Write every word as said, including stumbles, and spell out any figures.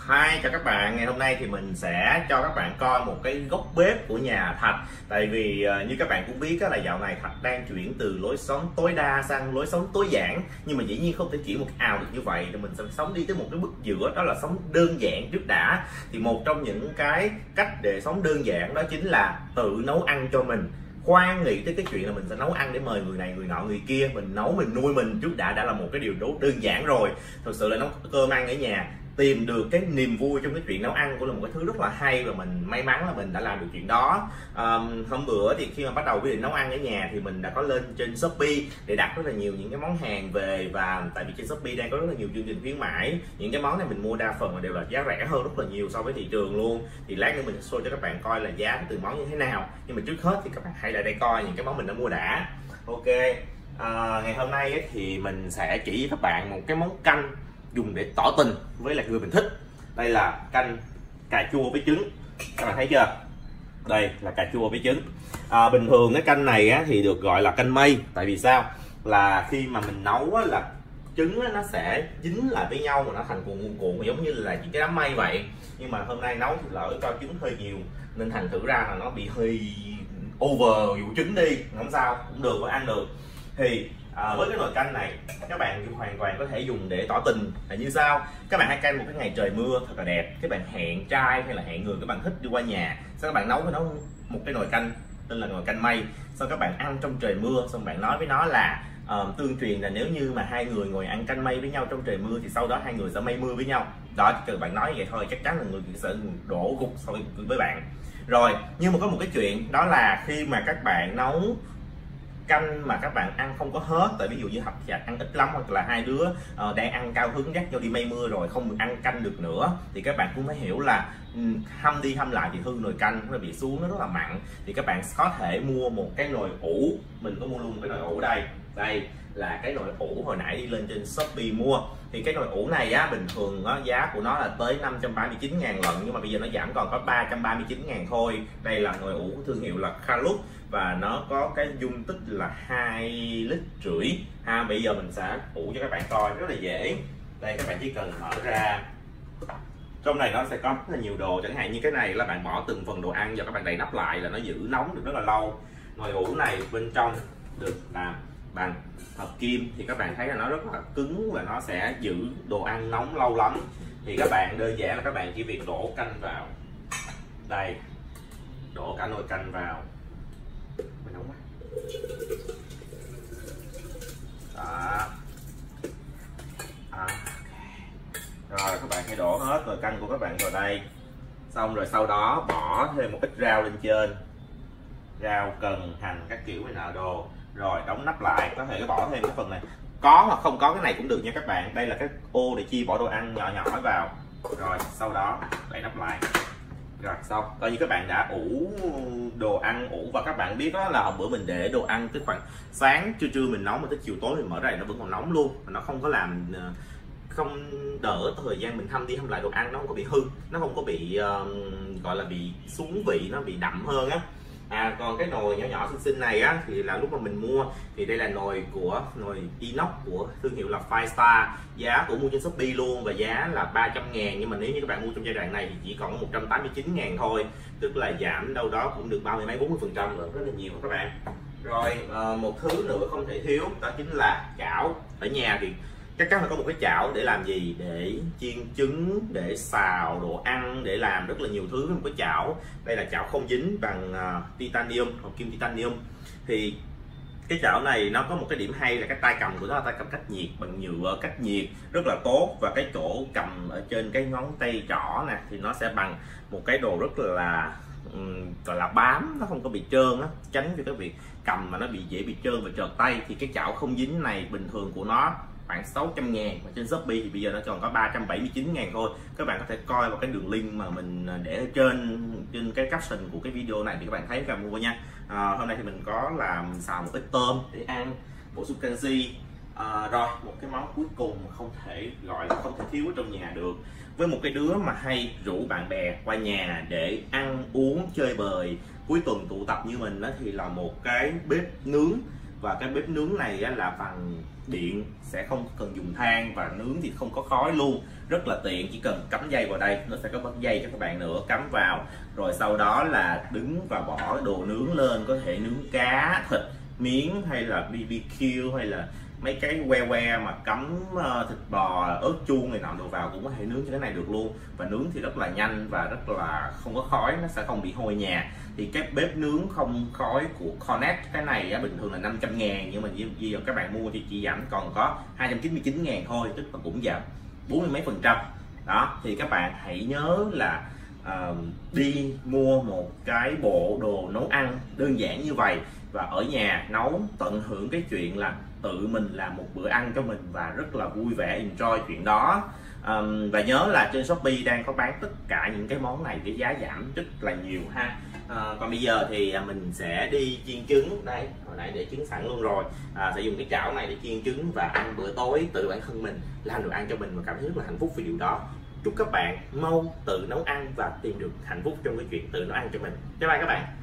Hi, chào các bạn. Ngày hôm nay thì mình sẽ cho các bạn coi một cái góc bếp của nhà Thạch. Tại vì uh, như các bạn cũng biết á, là dạo này Thạch đang chuyển từ lối sống tối đa sang lối sống tối giản. Nhưng mà dĩ nhiên không thể chuyển một ào được như vậy, thì mình sẽ sống đi tới một cái bước giữa, đó là sống đơn giản trước đã. Thì một trong những cái cách để sống đơn giản đó chính là tự nấu ăn cho mình. Khoan nghĩ tới cái chuyện là mình sẽ nấu ăn để mời người này người nọ người kia, mình nấu mình nuôi mình trước đã đã là một cái điều đó đơn giản rồi. Thực sự là nấu cơm ăn ở nhà, tìm được cái niềm vui trong cái chuyện nấu ăn cũng là một cái thứ rất là hay, và mình may mắn là mình đã làm được chuyện đó. Um, hôm bữa thì khi mà bắt đầu quyết định nấu ăn ở nhà thì mình đã có lên trên Shopee để đặt rất là nhiều những cái món hàng về, và tại vì trên Shopee đang có rất là nhiều chương trình khuyến mãi, những cái món này mình mua đa phần là đều là giá rẻ hơn rất là nhiều so với thị trường luôn. Thì lát nữa mình sẽ show cho các bạn coi là giá của từng món như thế nào, nhưng mà trước hết thì các bạn hãy lại đây coi những cái món mình đã mua đã. Ok, à, ngày hôm nay ấy, thì mình sẽ chỉ với các bạn một cái món canh dùng để tỏ tình với là người mình thích. Đây là canh cà chua với trứng, các bạn thấy chưa? Đây là cà chua với trứng. À, bình thường cái canh này á, thì được gọi là canh mây. Tại vì sao? Là khi mà mình nấu á, là trứng á, nó sẽ dính lại với nhau mà nó thành cuộn cuộn cuộn giống như là những cái đám mây vậy. Nhưng mà hôm nay nấu thì lỡ cho trứng hơi nhiều nên thành thử ra là nó bị hơi over vụ trứng đi. Không sao, cũng được, có ăn được. Thì à, với cái nồi canh này các bạn hoàn toàn có thể dùng để tỏ tình là như sau. Các bạn hãy canh một cái ngày trời mưa thật là đẹp, các bạn hẹn trai hay là hẹn người các bạn thích đi qua nhà, sau các bạn nấu nấu một cái nồi canh tên là nồi canh mây, sau các bạn ăn trong trời mưa, xong bạn nói với nó là uh, tương truyền là nếu như mà hai người ngồi ăn canh mây với nhau trong trời mưa thì sau đó hai người sẽ mây mưa với nhau. Đó, chỉ cần bạn nói vậy thôi chắc chắn là người sẽ đổ gục so với bạn. Rồi, nhưng mà có một cái chuyện đó là khi mà các bạn nấu canh mà các bạn ăn không có hết, tại ví dụ như Thạch Chặt ăn ít lắm, hoặc là hai đứa uh, đang ăn cao hứng dắt nhau đi mây mưa rồi không ăn canh được nữa, thì các bạn cũng phải hiểu là um, hâm đi hâm lại thì hư nồi canh, nó bị xuống nó rất là mặn. Thì các bạn có thể mua một cái nồi ủ, mình có mua luôn một cái nồi ủ đây. Đây là cái nồi ủ hồi nãy đi lên trên Shopee mua. Thì cái nồi ủ này á, bình thường á, giá của nó là tới năm trăm ba mươi chín ngàn lần, nhưng mà bây giờ nó giảm còn có ba trăm ba mươi chín ngàn thôi. Đây là nồi ủ của thương hiệu là Kalux và nó có cái dung tích là hai lít rưỡi ha. Bây giờ mình sẽ ủ cho các bạn coi rất là dễ. Đây, các bạn chỉ cần mở ra, trong này nó sẽ có rất là nhiều đồ, chẳng hạn như cái này là bạn bỏ từng phần đồ ăn và các bạn đậy nắp lại là nó giữ nóng được rất là lâu. Nồi ủ này bên trong được làm bằng hợp kim thì các bạn thấy là nó rất là cứng và nó sẽ giữ đồ ăn nóng lâu lắm. Thì các bạn đơn giản là các bạn chỉ việc đổ canh vào đây, đổ cả nồi canh vào. Mình nóng quá. Đó. À. Rồi các bạn hãy đổ hết nồi canh của các bạn vào đây. Xong rồi sau đó bỏ thêm một ít rau lên trên, rau cần hành các kiểu này nọ đồ, rồi đóng nắp lại. Có thể bỏ thêm cái phần này, có hoặc không có cái này cũng được nha các bạn. Đây là cái ô để chi bỏ đồ ăn nhỏ nhỏ vào, rồi sau đó đậy nắp lại. Rồi xong, coi như các bạn đã ủ đồ ăn ủ. Và các bạn biết đó là hôm bữa mình để đồ ăn tới khoảng sáng trưa trưa mình nấu, mà tới chiều tối mình mở ra nó vẫn còn nóng luôn, mà nó không có làm không đỡ thời gian mình hâm đi hâm lại đồ ăn, nó không có bị hư, nó không có bị uh, gọi là bị xuống vị, nó bị đậm hơn á. À, còn cái nồi nhỏ nhỏ xinh xinh này á thì là lúc mà mình mua thì đây là nồi của nồi inox của thương hiệu là Five Star, giá của mua trên Shopee luôn và giá là ba trăm ngàn, nhưng mà nếu như các bạn mua trong giai đoạn này thì chỉ còn một trăm tám mươi chín ngàn thôi, tức là giảm đâu đó cũng được ba mươi mấy bốn mươi phần trăm rồi, rất là nhiều các bạn. Rồi à, một thứ nữa không thể thiếu đó chính là chảo. Ở nhà thì chắc chắn là có một cái chảo để làm gì, để chiên trứng, để xào đồ ăn, để làm rất là nhiều thứ với một cái chảo. Đây là chảo không dính bằng uh, titanium, hợp kim titanium. Thì cái chảo này nó có một cái điểm hay là cái tay cầm của nó là tay cầm cách nhiệt, bằng nhựa cách nhiệt rất là tốt, và cái chỗ cầm ở trên cái ngón tay trỏ nè thì nó sẽ bằng một cái đồ rất là um, gọi là bám, nó không có bị trơn á, tránh cho cái việc cầm mà nó bị dễ bị trơn và trợt tay. Thì cái chảo không dính này bình thường của nó khoảng sáu trăm ngàn, và trên Shopee thì bây giờ nó còn có ba trăm bảy mươi chín ngàn thôi. Các bạn có thể coi vào cái đường link mà mình để ở trên trên cái caption của cái video này thì các bạn thấy các bạn mua nha. À, hôm nay thì mình có làm xào một ít tôm để ăn, bổ sung canxi. À, rồi một cái món cuối cùng mà không thể gọi là không thể thiếu ở trong nhà được, với một cái đứa mà hay rủ bạn bè qua nhà để ăn uống chơi bời cuối tuần tụ tập như mình đó, thì là một cái bếp nướng. Và cái bếp nướng này là bằng điện, sẽ không cần dùng than, và nướng thì không có khói luôn, rất là tiện. Chỉ cần cắm dây vào đây, nó sẽ có bắt dây cho các bạn nữa, cắm vào rồi sau đó là đứng và bỏ đồ nướng lên, có thể nướng cá, thịt, miếng hay là bê bê kiu hay là mấy cái que que mà cắm uh, thịt bò, ớt chuông này nọ đồ vào cũng có thể nướng cho cái này được luôn. Và nướng thì rất là nhanh và rất là không có khói, nó sẽ không bị hôi nhà. Thì cái bếp nướng không khói của Cornet cái này á, bình thường là năm trăm ngàn, nhưng mà bây giờ các bạn mua thì chỉ giảm còn có hai trăm chín mươi chín ngàn thôi, tức là cũng giảm bốn mươi mấy phần trăm. Đó thì các bạn hãy nhớ là uh, đi mua một cái bộ đồ nấu ăn đơn giản như vậy và ở nhà nấu, tận hưởng cái chuyện là tự mình làm một bữa ăn cho mình và rất là vui vẻ enjoy chuyện đó. Um, và nhớ là trên Shopee đang có bán tất cả những cái món này với giá giảm rất là nhiều ha. Uh, còn bây giờ thì mình sẽ đi chiên trứng đây, hồi nãy để trứng sẵn luôn rồi. Uh, sẽ dùng cái chảo này để chiên trứng và ăn bữa tối tự bản thân mình, làm đồ ăn cho mình và cảm thấy rất là hạnh phúc vì điều đó. Chúc các bạn mau tự nấu ăn và tìm được hạnh phúc trong cái chuyện tự nấu ăn cho mình. Bye bye các bạn.